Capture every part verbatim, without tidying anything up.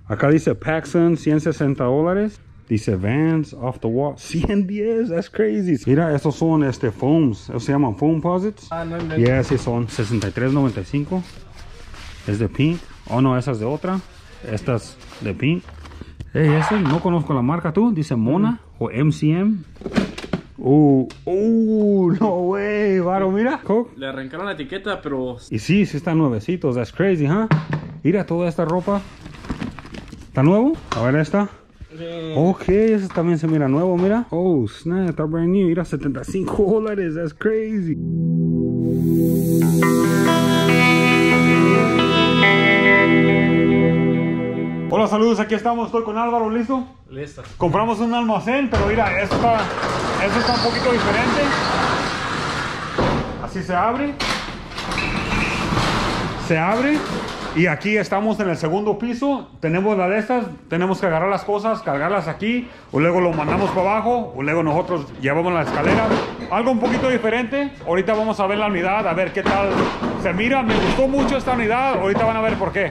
Acá dice Paxson, ciento sesenta dólares. Dice Vans, Off the Wall, ciento diez, that's crazy. Mira, estos son este foams, esos se llaman foam posits. Ah, no, no. Y esas son sesenta y tres noventa y cinco. Es de Pink. Oh no, esa es de otra. Esta es de Pink. Hey, ese no conozco la marca, tú. Dice Mona mm. o M C M. Uh, uh, no way, varo, mira. Coke. Le arrancaron la etiqueta, pero... Y sí, sí están nuevecitos, that's crazy, huh? Mira toda esta ropa. ¿Está nuevo? A ver esta. Sí. Ok, ese también se mira nuevo, mira. Oh, snap, está brand new. Mira, setenta y cinco dólares, that's crazy. Hola, saludos, aquí estamos, estoy con Álvaro, ¿listo? Listo. Compramos un almacén, pero mira, esto está, esto está un poquito diferente. Así se abre. Se abre. Y aquí estamos en el segundo piso. Tenemos la de estas. Tenemos que agarrar las cosas, cargarlas aquí. O luego lo mandamos para abajo. O luego nosotros llevamos la escalera. Algo un poquito diferente. Ahorita vamos a ver la unidad, a ver qué tal se mira. Me gustó mucho esta unidad. Ahorita van a ver por qué.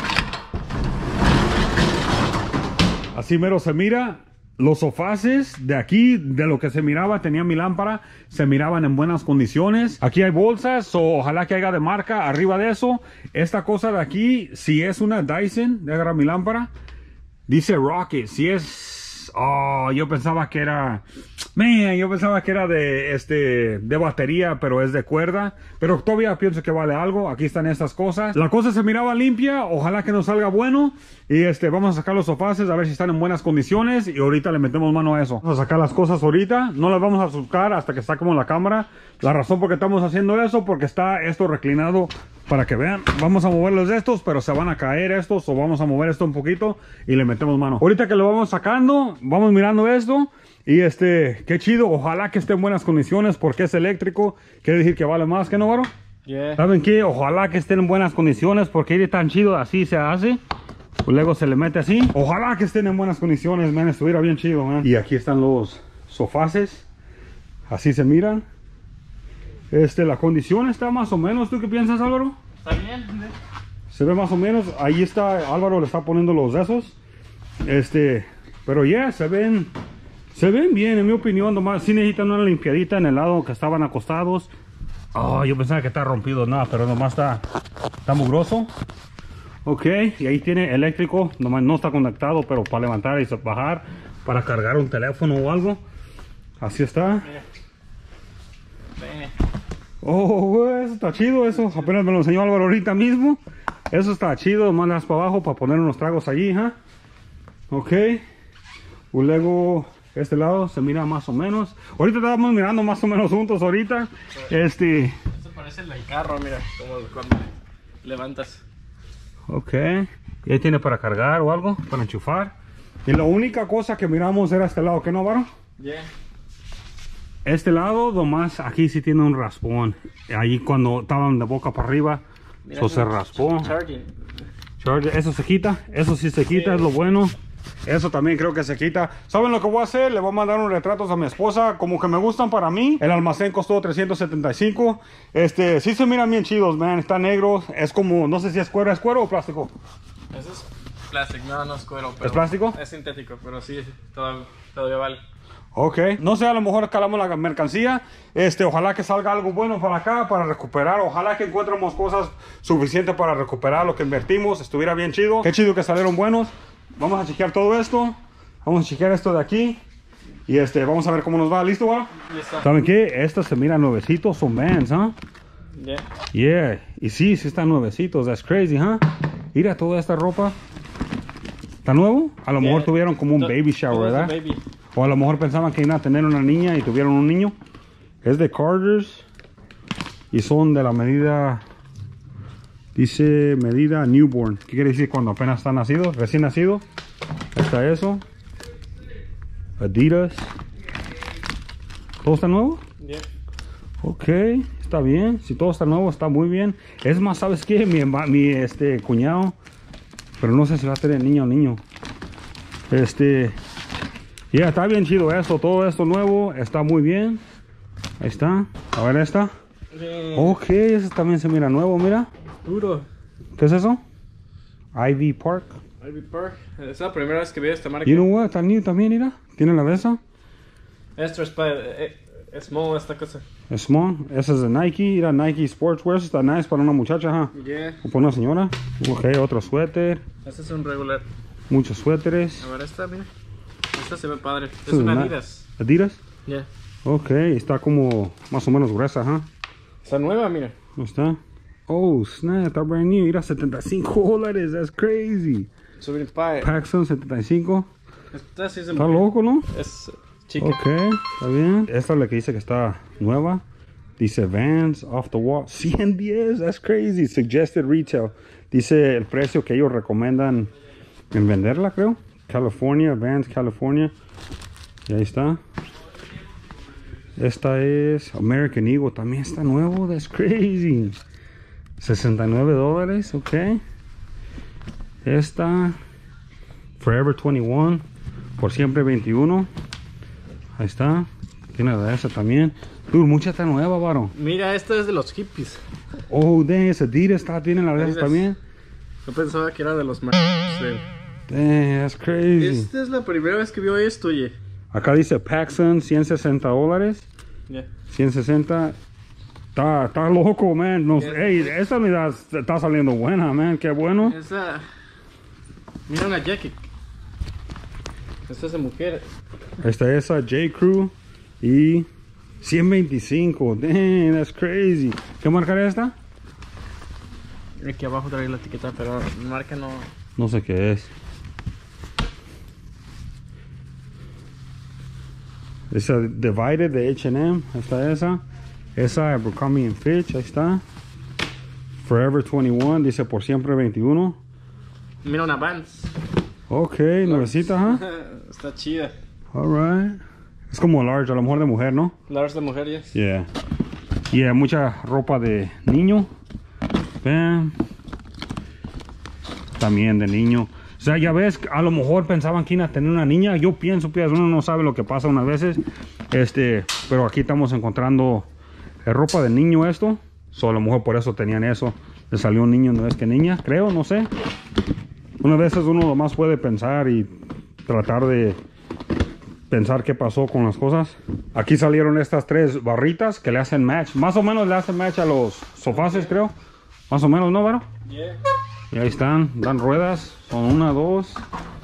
Así mero se mira. Los sofaces de aquí, de lo que se miraba, tenía mi lámpara, se miraban en buenas condiciones. Aquí hay bolsas, o ojalá que haya de marca. Arriba de eso, esta cosa de aquí, si es una Dyson, de agarrar mi lámpara, dice Rocket. Si es, oh, yo pensaba que era, man, yo pensaba que era de, este, de batería, pero es de cuerda. Pero todavía pienso que vale algo. Aquí están estas cosas. La cosa se miraba limpia, ojalá que nos salga bueno. Y este, vamos a sacar los sofaces a ver si están en buenas condiciones. Y ahorita le metemos mano a eso. Vamos a sacar las cosas ahorita. No las vamos a sacar hasta que saquemos la cámara. La razón por qué estamos haciendo eso, porque está esto reclinado para que vean. Vamos a moverlos de estos, pero se van a caer estos. O vamos a mover esto un poquito y le metemos mano. Ahorita que lo vamos sacando, vamos mirando esto. Y este, qué chido. Ojalá que esté en buenas condiciones porque es eléctrico. Quiere decir que vale más, ¿qué no, Varo? Yeah. ¿Saben qué? Ojalá que estén en buenas condiciones porque es tan chido, así se hace. Luego se le mete así. Ojalá que estén en buenas condiciones, man. Estuviera bien chido, man. Y aquí están los sofaces. Así se miran. Este, la condición está más o menos. ¿Tú qué piensas, Álvaro? Está bien. Se ve más o menos. Ahí está, Álvaro le está poniendo los de esos. Este, pero ya, yeah, se ven... Se ven bien, en mi opinión. Nomás sí necesitan una limpiadita en el lado que estaban acostados. Oh, yo pensaba que está rompido, nada, pero nomás está, está mugroso. Ok, y ahí tiene eléctrico, nomás no está conectado, pero para levantar y bajar, para cargar un teléfono o algo. Así está. Oh, eso está chido, eso apenas me lo enseñó Álvaro ahorita mismo. Eso está chido, mandas para abajo para poner unos tragos allí, ¿eh? Ok. Y luego... este lado se mira más o menos. Ahorita estamos mirando más o menos juntos ahorita. Este... Esto parece el del carro, mira, como cuando levantas. Ok. Y ahí tiene para cargar o algo, para enchufar. Y la única cosa que miramos era este lado, ¿qué no, Varo? Yeah. Este lado, nomás aquí sí tiene un raspón. Ahí cuando estaban de boca para arriba, mira, eso se raspó. Charging. Charging. Eso se quita, eso sí se quita, sí. Es lo bueno. Eso también creo que se quita. ¿Saben lo que voy a hacer? Le voy a mandar unos retratos a mi esposa, como que me gustan para mí. El almacén costó trescientos setenta y cinco. Este, sí se miran bien chidos, man. Está negro. Es como, no sé si es cuero, ¿es cuero o plástico? Eso es plástico, no, no es cuero. Pero ¿es plástico? Es sintético, pero sí, todavía, todavía vale. Ok, no sé, a lo mejor escalamos la mercancía. Este, ojalá que salga algo bueno para acá, para recuperar. Ojalá que encontremos cosas suficientes para recuperar lo que invertimos. Estuviera bien chido. Qué chido que salieron buenos. Vamos a chequear todo esto. Vamos a chequear esto de aquí. Y este, vamos a ver cómo nos va. ¿Listo, va? Listo. ¿Saben qué? Estos se miran nuevecitos. Son Vans, ¿ah? ¿eh? Yeah. Yeah. Y sí, sí están nuevecitos. That's crazy, ¿huh? Mira toda esta ropa. ¿Está nuevo? A lo yeah. mejor tuvieron como un baby shower, ¿verdad? Baby. O a lo mejor pensaban que iban a tener una niña y tuvieron un niño. Es de Carter's. Y son de la medida... dice medida newborn. ¿Qué quiere decir? Cuando apenas está nacido, recién nacido. Está eso. Adidas. ¿Todo está nuevo? Yeah. Ok, está bien. Si todo está nuevo, está muy bien. Es más, ¿sabes qué? Mi, mi este, cuñado, pero no sé si va a tener niño o niño. Este, ya yeah, está bien chido esto. Todo esto nuevo está muy bien. Ahí está. A ver esta. Yeah. Ok, ese también se mira nuevo, mira. Duro. ¿Qué es eso? Ivy Park. Ivy Park. Es la primera vez que veo esta marca. You know what? Está new también, mira. Tiene la de esa. Esto es para... Eh, es small esta cosa. Es small. Esa es de Nike. Mira, Nike Sportswear. Está nice para una muchacha, ¿ah? Yeah. O para una señora. Ok, otro suéter. Este es un regular. Muchos suéteres. A ver, esta, mira. Esta se ve padre. Es es una una- Adidas. Adidas. Yeah. Ok, está como más o menos gruesa, ¿ah? Está nueva, mira. ¿No está? Oh, snap, está brand new. Mira, setenta y cinco dólares. That's crazy. Subir para... Paxson setenta y cinco. Esta sí es de Está mujer. loco, ¿no? Es chica. Ok, está bien. Esta es la que dice que está nueva. Dice Vans, off the wall. ciento diez, that's crazy. Suggested retail. Dice el precio que ellos recomiendan en venderla, creo. California, Vans, California. Y ahí está. Esta es American Eagle. También está nuevo. That's crazy. sesenta y nueve dólares, ok. Esta Forever veintiuno. Por siempre veintiuno. Ahí está. Tiene la de esa también. Dude, mucha está nueva, varo. Mira, esta es de los hippies. Oh, dang, esa Adidas está, tiene la de esa Adidas. también. Yo pensaba que era de los más. Dang, that's crazy. Esta es la primera vez que veo esto, oye. Acá dice Paxson, ciento sesenta dólares. Yeah. ciento sesenta. Está, está loco, man. No, sé. Yeah. Ey, esta unidad está saliendo buena, man. Qué bueno. Esa. Mira una jacket. Esta es de mujer. Esta es esa J. Crew y ciento veinticinco. Damn, that's crazy. ¿Qué marca era esta? Aquí abajo trae la etiqueta, pero la marca no. No sé qué es. Esa Divided de H and M. Ahí está esa. Esa Abercrombie and Fitch. Ahí está. Forever veintiuno. Dice por siempre veintiuno. Mira una Vans. Ok, nuevecita, ¿ah? Está chida. Alright. Es como large, a lo mejor de mujer, ¿no? Large de mujer, yes. Yeah. Yeah, mucha ropa de niño. Vean. También de niño. O sea, ya ves, a lo mejor pensaban que iban a tener una niña. Yo pienso, pues, uno no sabe lo que pasa unas veces. Este, pero aquí estamos encontrando eh, ropa de niño esto. So, a lo mejor por eso tenían eso. Le salió un niño, no es que niña, creo, no sé. Unas veces uno nomás puede pensar y tratar de pensar qué pasó con las cosas. Aquí salieron estas tres barritas que le hacen match. Más o menos le hacen match a los sofaces, creo. Más o menos, ¿no, Varo? Yeah. Y ahí están, dan ruedas. Son una, dos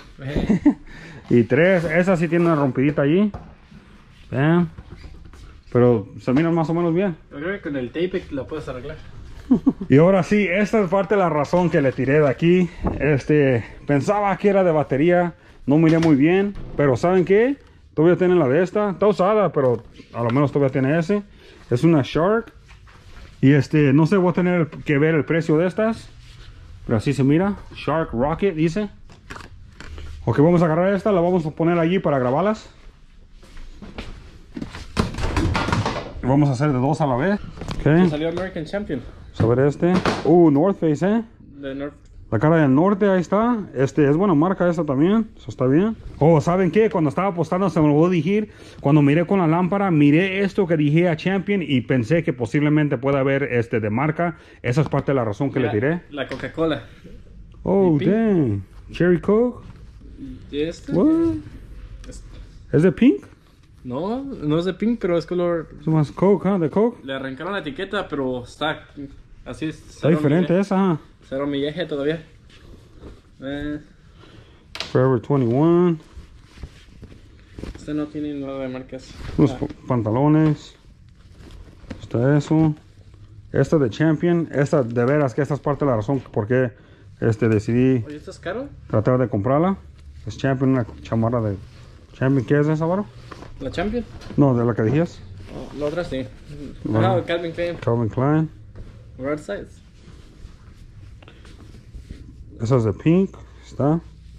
y tres. Esa sí tiene una rompidita allí. Vean. Pero se miran más o menos bien. Yo creo que con el tape la puedes arreglar. Y ahora sí, esta es parte de la razón que le tiré de aquí. Este, pensaba que era de batería. No miré muy bien. Pero ¿saben qué? Todavía tiene la de esta. Está usada, pero a lo menos todavía tiene ese. Es una Shark. Y este, no sé, voy a tener que ver el precio de estas. Pero así se mira. Shark Rocket, dice. Ok, vamos a agarrar esta. La vamos a poner allí para grabarlas. Vamos a hacer de dos a la vez. Me Ok. salió American Champion. Vamos a ver este. Uh, North Face, eh. De North. La cara del norte, ahí está. Este es buena marca esta también. Eso está bien. Oh, ¿saben qué? Cuando estaba apostando se me lo voy a decir. Cuando miré con la lámpara, miré esto que dije a Champion y pensé que posiblemente pueda haber este de marca. Esa es parte de la razón que Mira, le tiré. La Coca-Cola. Oh, ¿Y pink? dang. Cherry Coke. ¿Y este? What? Es- ¿Es de pink? No, no es de pink, pero es color. Es más Coke, ¿ah? ¿De Coke? Le arrancaron la etiqueta, pero está así. Está diferente esa, ¿ah? Cero millaje todavía. Eh, Forever veintiuno. este no tiene nada de marcas. Unos Ah, pa- pantalones. Está eso. Esta de Champion. Esta, de veras, que esta es parte de la razón por qué este, decidí Oye, ¿esto es caro? tratar de comprarla. Es Champion, una chamarra de Champion. ¿Qué es esa, Varo? ¿La Champion? No, de la que dijiste. Oh, la otra sí. Bueno. Ah, Calvin Klein. Calvin Klein. Red size. Esa es de pink. Está.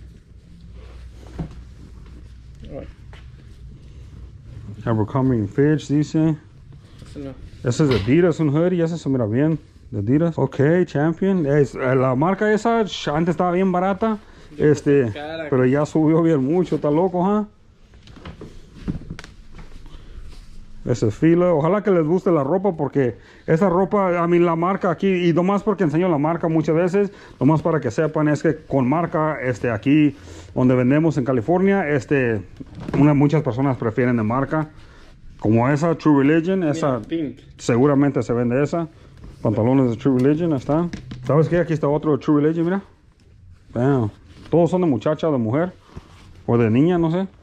Oh, Abercrombie and Fitch, dice. este no. Ese es de Adidas, un hoodie. Ese se mira bien. De Adidas. Ok, Champion. Es, eh, la marca esa sh, antes estaba bien barata. Este, cara. pero ya subió bien mucho. Está loco, ¿ah? Ese es Fila. Ojalá que les guste la ropa porque esa ropa, a mí la marca aquí, y nomás porque enseño la marca muchas veces, nomás para que sepan, es que con marca, este, aquí donde vendemos en California, este, una, muchas personas prefieren de marca. Como esa True Religion, esa, Mira, pink. seguramente se vende esa. Pantalones de True Religion, ahí está. ¿Sabes qué? Aquí está otro de True Religion, mira. Bam. Todos son de muchacha, de mujer, o de niña, no sé.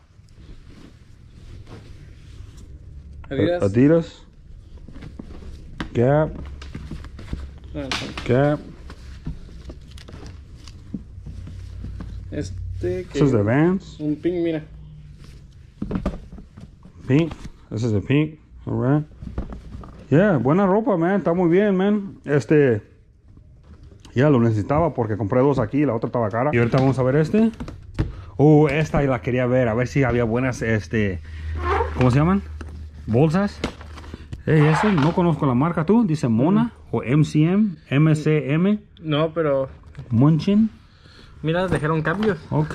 Adidas. Adidas. Gap. Ah, Gap. Este que This is the Vans. un pink, mira. Pink. This is the pink. Alright. Yeah, buena ropa, man. Está muy bien, man. Este. Ya lo necesitaba porque compré dos aquí. La otra estaba cara. Y ahorita vamos a ver este. Oh, esta la quería ver. A ver si había buenas, este. ¿Cómo se llaman? Bolsas. Hey, ese. No conozco la marca, tú. Dice Mona. Mm. O M C M. M C M. No, pero. Munchin. Mira, dejaron cambios. Ok.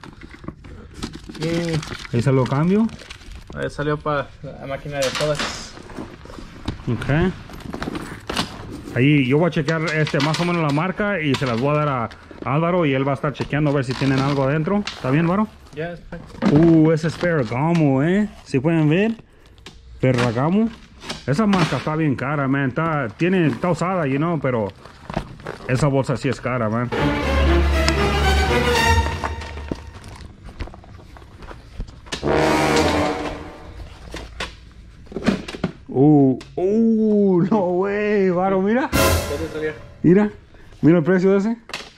Y Ahí se lo cambio. ahí salió para la máquina de todas. Ok. Ahí yo voy a chequear este, más o menos la marca y se las voy a dar a Álvaro y él va a estar chequeando a ver si tienen algo adentro. ¿Está bien, Álvaro? Ya, está. Uh, ese es Ferragamo, eh. Si pueden ver. Ferragamo. Esa marca está bien cara, man. Está, tiene, está usada, you know, pero esa bolsa sí es cara, man. Uh, uh, no way, Varo, mira. ¿Qué te salió? Mira, mira el precio de ese.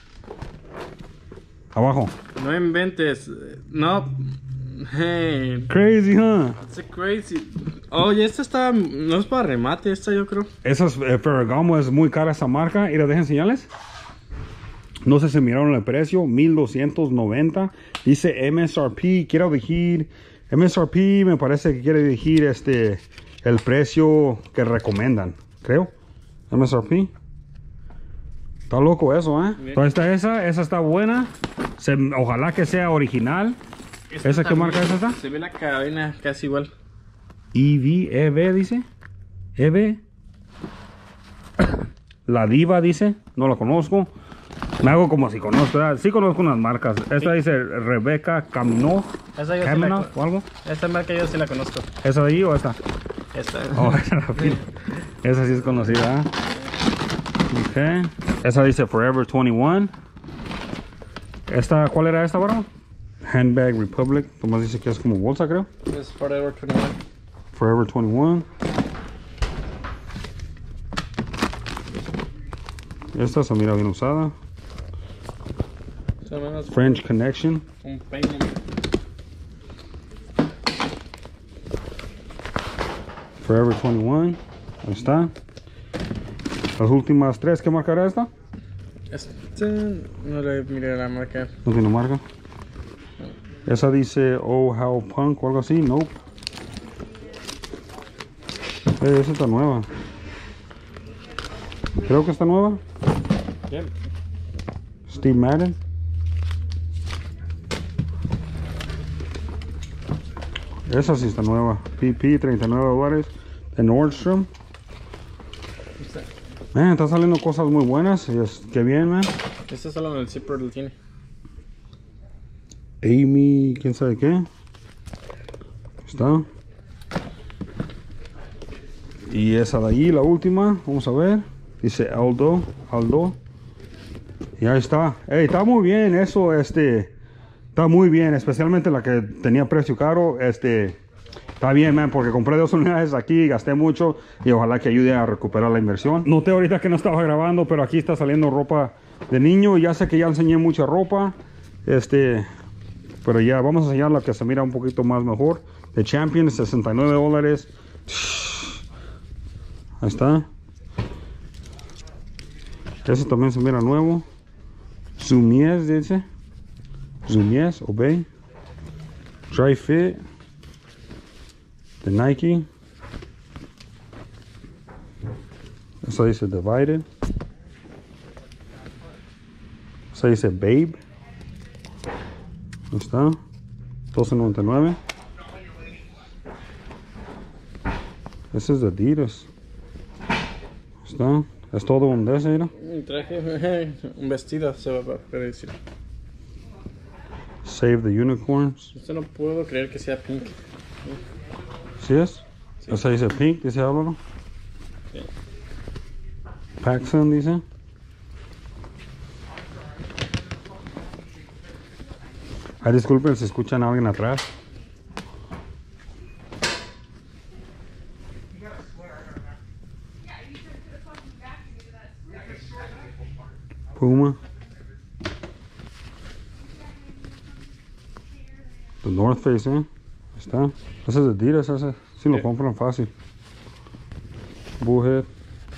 Abajo. No inventes. No. Hey. Crazy, huh? It's crazy. Oye, esta está. No es para remate, esta yo creo. Esa es, eh, Ferragamo es muy cara esa marca. Y les dejen señales. No sé si miraron el precio. mil doscientos noventa. Dice M S R P. Quiero decir. M S R P me parece que quiere decir este. El precio que recomiendan. Creo. M S R P. Está loco eso, ¿eh? Entonces está esa. Esa está buena. Se, ojalá que sea original. Esta ¿Esa qué también marca es esta? Se ve la cadena casi igual. E V, E V dice. E V. La Diva dice. No la conozco. Me hago como si conozco. ¿Verdad? Sí conozco unas marcas. Esta Sí. dice Rebecca Camino. Esa yo sí la Camino con- o algo. Esta marca yo sí la conozco. ¿Esa de ahí o esta? Esta. Oh, esa, esa sí es conocida. ¿eh? Ok. Esa dice Forever veintiuno. Esta, ¿cuál era esta, bro? Handbag Republic. Tomás dice que es como bolsa, creo. Es Forever veintiuno. Forever veintiuno. Esta se mira bien usada. Son menos French Connection. un peine. Forever veintiuno. Ahí está. Las últimas tres, ¿qué marca era esta? Este. No le miré la marca. No tiene marca. Esa dice Oh How Punk o algo así. Nope. Eh, esa está nueva. Creo que está nueva. Yep. Steve Madden. Esa sí está nueva. P P, treinta y nueve dólares. De Nordstrom. Man, están saliendo cosas muy buenas. Y es, qué bien, man. Este solo en el zipper lo tiene. Amy, quién sabe qué. Está. Y esa de allí, la última. Vamos a ver. Dice Aldo. Aldo. Y ahí está. Hey, está muy bien eso, este. Está muy bien, especialmente la que tenía precio caro. Este. Está bien, man, porque compré dos unidades aquí, gasté mucho y ojalá que ayude a recuperar la inversión. Noté ahorita que no estaba grabando, pero aquí está saliendo ropa de niño. Ya sé que ya enseñé mucha ropa. Este. Pero ya, vamos a enseñar la que se mira un poquito más mejor. The Champion, sesenta y nueve dólares. Ahí está. Ese también se mira nuevo. Zumies, dice. Zumies, Obey. Dry Fit. De Nike. Esa dice Divided. Esa dice Babe. Ahí está. doce noventa y nueve. Ese es de Adidas. Está. Es todo un de ese, mira. Un traje, un vestido se va a poder decir. Save the Unicorns. Esto no puedo creer que sea pink. ¿Sí es? Sí. Ese dice pink, dice Álvaro. Sí. Paxson dice. Ay, disculpen si escuchan a alguien atrás. Puma. The North Face, eh. Está. Ese es de Adidas, ese. Sí lo Sí. compran fácil. Bullhead.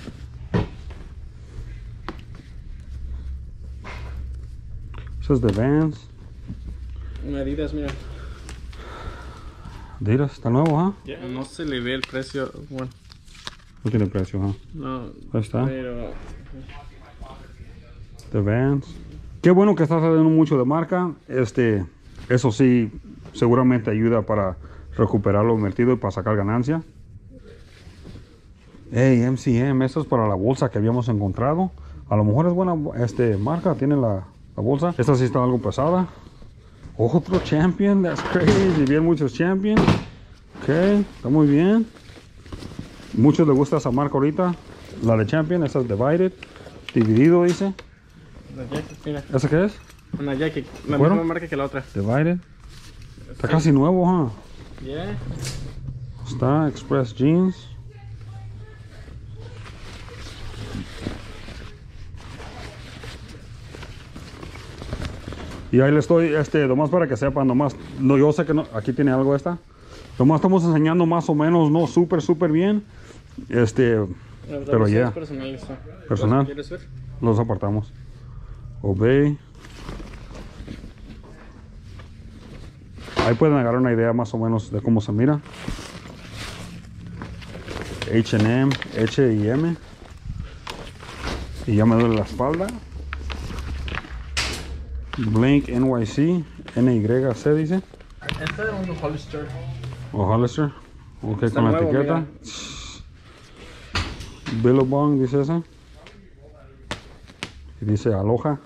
Ese es de Vans. Adidas, mira. Adidas, está nuevo, ¿ah? Ya, no se le ve el precio. Bueno, No tiene precio, ¿ah? no. Ahí está. Pero. The Vans. Qué bueno que está saliendo mucho de marca. Este, eso sí, seguramente ayuda para recuperar lo invertido y para sacar ganancia. Hey, M C M, esto es para la bolsa que habíamos encontrado. A lo mejor es buena este, marca, tiene la, la bolsa. Esta sí está algo pesada. Otro Champion, that's crazy. Bien muchos Champion. Ok, está muy bien. Muchos les gusta esa marca ahorita. La de Champion, esta es Divided. Dividido dice. La jacket, mira. ¿Esa qué es? Una jacket. La Bueno. misma marca que la otra. Divided. Está casi nuevo, ¿huh? Yeah. Está Express Jeans. Y ahí le estoy, este, nomás para que sepan, nomás, no, yo sé que no, aquí tiene algo esta. Nomás estamos enseñando más o menos, no súper, súper bien. Este, pero ya, yeah, personal, eso. Personal. ¿Quieres ver? los apartamos. Obey. Ahí pueden agarrar una idea más o menos de cómo se mira. H and M, H y M. Y ya me duele la espalda. Blink N Y C, N Y C dice. Este es un Hollister. O Hollister. Ok, Está con la nuevo, etiqueta. Billabong dice ese. Y dice Aloha.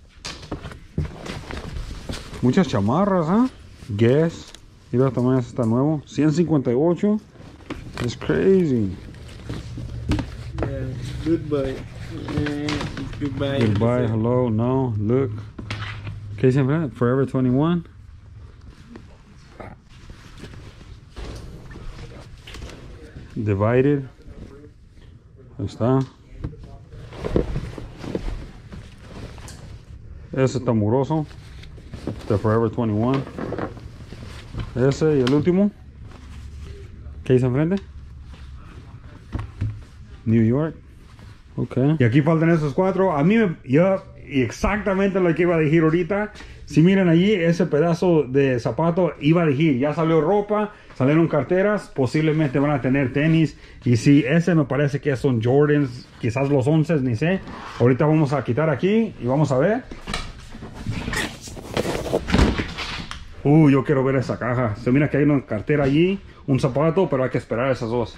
Muchas chamarras, ¿ah? ¿eh? Guess. Mira, también este está nuevo. ciento cincuenta y ocho. Es crazy. Yeah. Goodbye. Yeah. Goodbye. Goodbye, hello, no, look. ¿Qué dice? Forever twenty-one. Divided. Ahí está. Ese está muroso. De Forever twenty-one. Ese y el último. ¿Qué dice enfrente? New York. Okay. Y aquí faltan esos cuatro. A mí, me, yo, exactamente lo que iba a decir ahorita. Si miran allí, ese pedazo de zapato iba a decir, ya salió ropa, salieron carteras, posiblemente van a tener tenis. Y si ese me parece que son Jordans, quizás los once, ni sé. Ahorita vamos a quitar aquí y vamos a ver. Uh, yo quiero ver esa caja. Se mira que hay una cartera allí, un zapato, pero hay que esperar esas dos.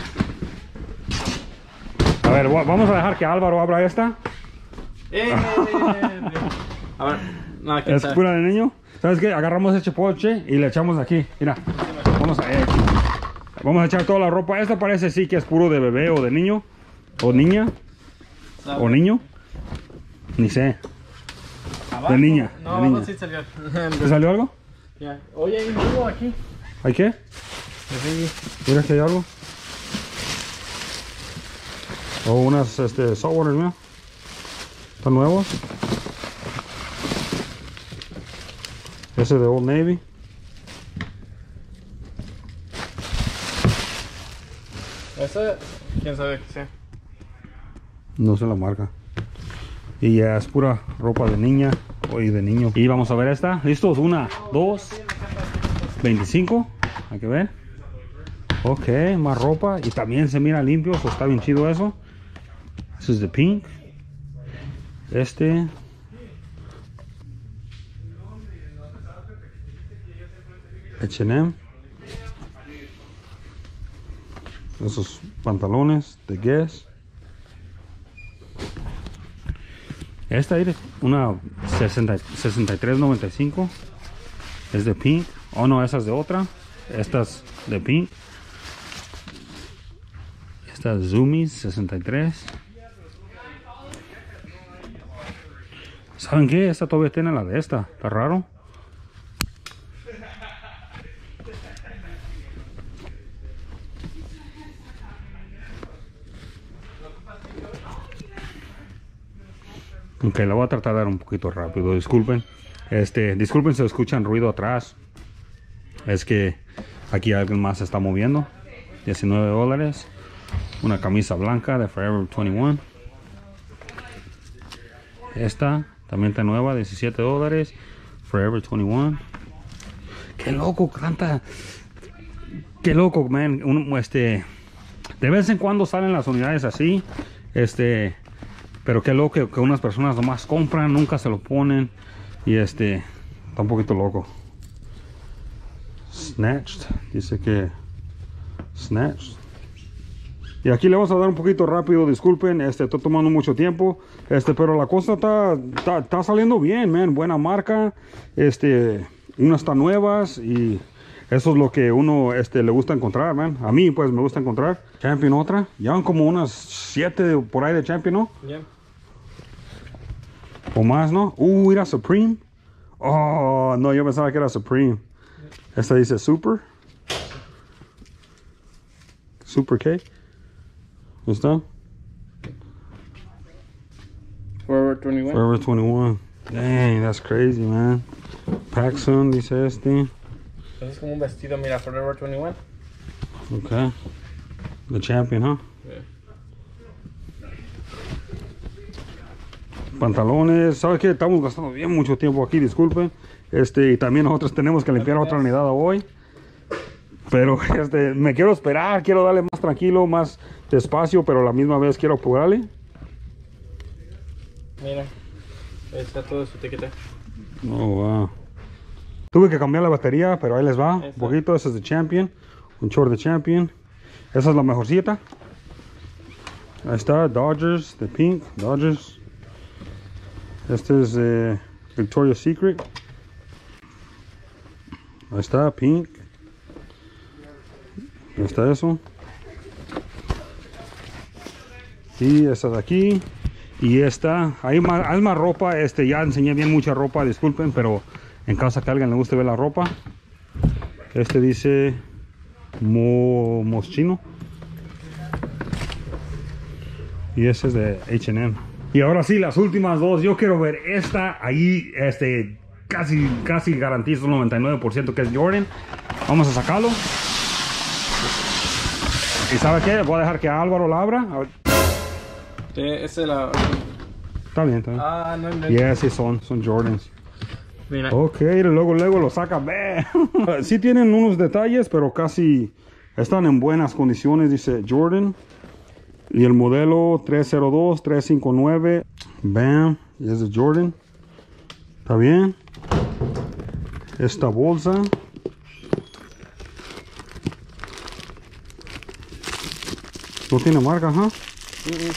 A ver, vamos a dejar que Álvaro abra esta. Eh, a ver, no, ¿quién Es sabe? pura de niño. ¿Sabes qué? Agarramos ese poche y le echamos aquí. Mira, vamos a, eh, vamos a echar toda la ropa. Esta parece sí que es puro de bebé o de niño. O niña. ¿Sabe? O niño. Ni sé. ¿Abajo? De niña. No, de niña. no, sí salió. ¿Te salió algo? Ya. Oye, hay un jugo aquí. ¿Hay qué? Sí. Mira que hay algo. O unas este, saltwater, mira. Están nuevos. Ese de Old Navy. Ese, quién sabe qué sea. No sé la marca. Y ya es pura ropa de niña o de niño. Y vamos a ver esta. ¿Listos? Una, dos, veinticinco. Hay que ver. Ok, más ropa. Y también se mira limpio. So está bien chido eso. This is the pink. Este. H and M. Esos pantalones de Guess. Esta es una sesenta, sesenta y tres noventa y cinco. Es de Pink. Oh no, esa es de otra. Esta es de Pink. Esta es Zoomies sesenta y tres. ¿Saben qué? Esta todavía tiene la de esta. Está raro. Ok, la voy a tratar de dar un poquito rápido. Disculpen. Este, disculpen si escuchan ruido atrás. Es que aquí alguien más se está moviendo. diecinueve dólares. Una camisa blanca de Forever veintiuno. Esta también está nueva, diecisiete dólares. Forever veintiuno. Qué loco, tanta. Qué loco, man. Un, este, de vez en cuando salen las unidades así. Este, pero qué loco que, que unas personas nomás compran, nunca se lo ponen. Y este, está un poquito loco. Snatched, dice que Snatched. Y aquí le vamos a dar un poquito rápido, disculpen, este, estoy tomando mucho tiempo, este, pero la cosa está, está, está saliendo bien, man, buena marca, este, unas están nuevas y eso es lo que uno, este, le gusta encontrar, man. A mí, pues, me gusta encontrar. Champion otra, llevan como unas siete por ahí de Champion, ¿no? Yeah. O más, ¿no? Uh, mira, Supreme. Oh, no, yo pensaba que era Supreme. Esta dice Super. Super K. ¿Dónde está? Forever veintiuno. Forever veintiuno. Dang, that's crazy, man. Paxson dice este. Es como un vestido, mira, Forever veintiuno. Okay. The Champion, huh? Yeah. Pantalones. ¿Sabes qué? Estamos gastando bien mucho tiempo aquí, disculpen. Este, y también nosotros tenemos que limpiar otra unidad hoy. Pero este, me quiero esperar, quiero darle más tranquilo, más despacio, pero a la misma vez quiero apurarle. Mira, ahí está todo su etiqueta. Oh, wow. Tuve que cambiar la batería, pero ahí les va. Un poquito, ese es de Champion. Un short de Champion. Esa es la mejorcita. Ahí está, Dodgers, de Pink, Dodgers. Este es de Victoria's Secret. Ahí está, Pink. Ahí está eso. Y esta de aquí. Y esta. Hay más, hay más ropa. Este, ya enseñé bien mucha ropa, disculpen, pero en caso que a alguien le guste ver la ropa. Este dice Mo, Moschino. Y ese es de H and M. Y ahora sí, las últimas dos. Yo quiero ver esta. Ahí, este, casi, casi garantizo un noventa y nueve por ciento que es Jordan. Vamos a sacarlo. ¿Y sabe qué? Voy a dejar que Álvaro la abra. Sí, esa es la... Está bien, está bien. Ah, no, no. Yeah, sí son, son Jordans. Mira. Ok, luego, luego lo saca. Ve. Sí tienen unos detalles, pero casi están en buenas condiciones. Dice Jordan. Y el modelo tres cero dos tres cinco nueve. Bam. Y es de Jordan. Está bien. Esta bolsa. No tiene marca, ¿huh? Uh-uh.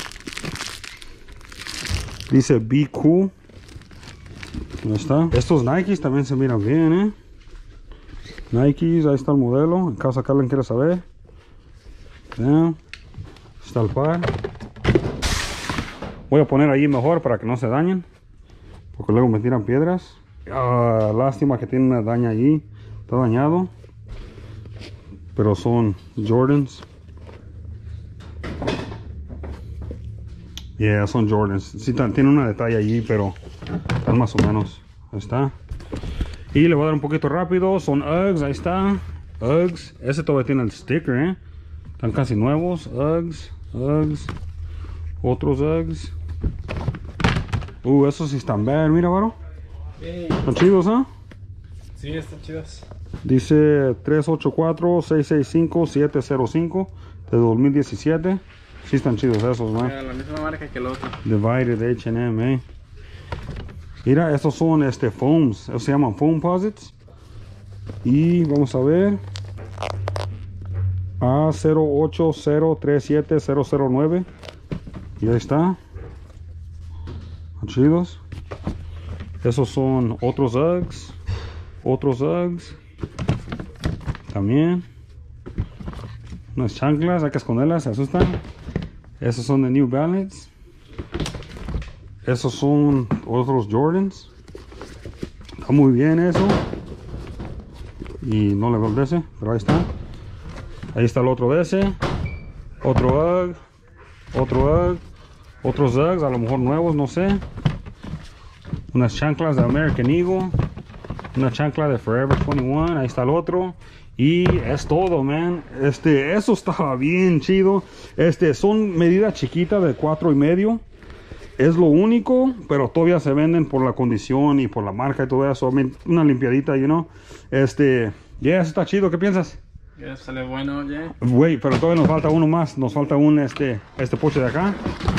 Dice Be Cool. Ahí está. Estos Nikes también se miran bien, ¿eh? Nikes, ahí está el modelo. En caso que alguien quiera saber. Vean. Está el par. Voy a poner ahí mejor para que no se dañen. Porque luego me tiran piedras. Ah, lástima que tiene una daña allí. Está dañado. Pero son Jordans. Yeah, son Jordans. Sí, tiene una detalle allí, pero están más o menos. Ahí está. Y le voy a dar un poquito rápido. Son Uggs, ahí está. Uggs. Ese todavía tiene el sticker, ¿eh? Están casi nuevos. Uggs, Uggs. Otros Uggs. Uh, esos sí están bad. Mira, varo. Hey. Están chidos, ¿ah? ¿eh? Sí, están chidos. Dice tres ocho cuatro seis seis cinco siete cero cinco de dos mil diecisiete. Sí están chidos esos, man. Mira, la misma marca que el otro. Divided de H and M, eh. Mira, estos son este foams. Estos se llaman foam posits. Y vamos a ver. A cero ocho cero tres siete cero cero nueve. Y ahí está. Chidos. Esos son otros Uggs. Otros Uggs. También. Unas chanclas, hay que esconderlas, se asustan. Esos son de New Balance. Esos son otros Jordans. Está muy bien eso. Y no le veo el de ese, pero ahí está. Ahí está el otro de ese. Otro Ugg. Otro Ugg. Otros Uggs, a lo mejor nuevos, no sé. Unas chanclas de American Eagle. Una chancla de Forever veintiuno. Ahí está el otro. Y es todo, man. Este, eso estaba bien chido. Este, son medidas chiquitas de cuatro y medio. Es lo único, pero todavía se venden por la condición y por la marca y todo eso. Una limpiadita, you know. Este, ya, yeah, eso está chido. ¿Qué piensas? Ya sale bueno, ya. Güey, pero todavía nos falta uno más. Nos falta un, este, este poche de acá.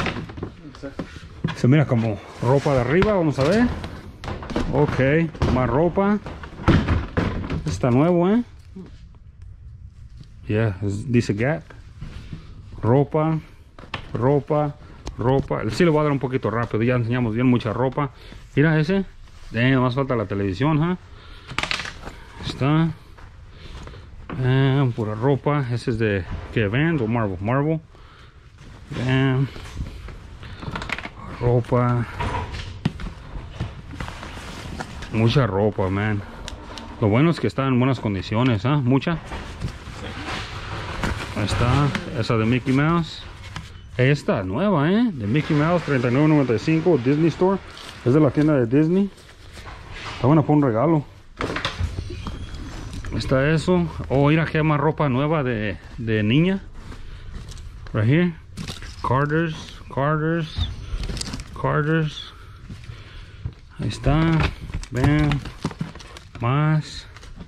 Se mira como ropa de arriba, vamos a ver. Ok, más ropa. Está nuevo, eh. Ya, yeah, dice Gap. Ropa, ropa, ropa. Sí le voy a dar un poquito rápido, ya enseñamos bien mucha ropa. Mira ese. Eh, más falta la televisión, ¿eh? Está. Eh, pura ropa. Ese es de que Vans o Marvel. Marvel. Eh, ropa. Mucha ropa, man. Lo bueno es que está en buenas condiciones, ¿eh? Mucha. Ahí está, esa de Mickey Mouse. Esta nueva, ¿eh? De Mickey Mouse, treinta y nueve noventa y cinco, Disney Store. Es de la tienda de Disney. Está buena para un regalo. Está eso. Oh, mira que hay más ropa nueva de, de niña. Right here. Carter's, Carter's, Carter's. Ahí está. Vean. Más.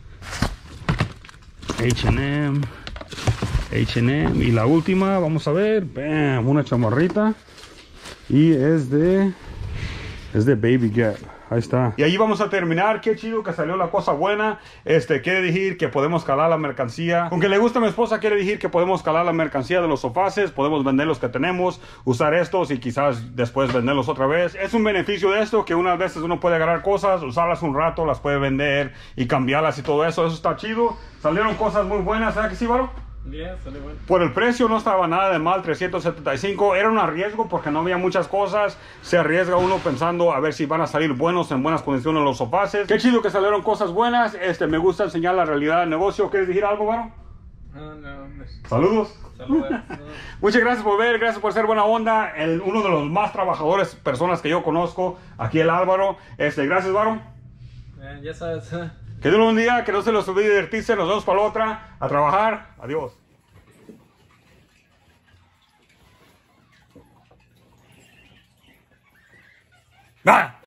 H and M. H and M. Y la última, vamos a ver. Bam, una chamarrita. Y es de. Es de Baby Gap. Ahí está. Y ahí vamos a terminar. Qué chido que salió la cosa buena. Este, quiere decir que podemos calar la mercancía. Aunque le gusta a mi esposa, quiere decir que podemos calar la mercancía de los sofaces. Podemos vender los que tenemos, usar estos y quizás después venderlos otra vez. Es un beneficio de esto que unas veces uno puede agarrar cosas, usarlas un rato, las puede vender y cambiarlas y todo eso. Eso está chido. Salieron cosas muy buenas, ¿verdad que sí, Varo? Yeah, sale bueno. Por el precio no estaba nada de mal, trescientos setenta y cinco. Era un arriesgo porque no había muchas cosas. Se arriesga uno pensando a ver si van a salir buenos, en buenas condiciones los sofaces. Qué chido que salieron cosas buenas. Este, me gusta enseñar la realidad del negocio. ¿Quieres decir algo, Varo? No, no. Saludos. Saludos. Muchas gracias por ver, gracias por ser buena onda. El, uno de los más trabajadores, personas que yo conozco, aquí el Álvaro. Este, gracias, Varo. Eh, ya sabes. Eh. Que Dios un día, que no se los olvide divertirse. Nos vemos para la otra. A trabajar. Adiós. ¡Ah!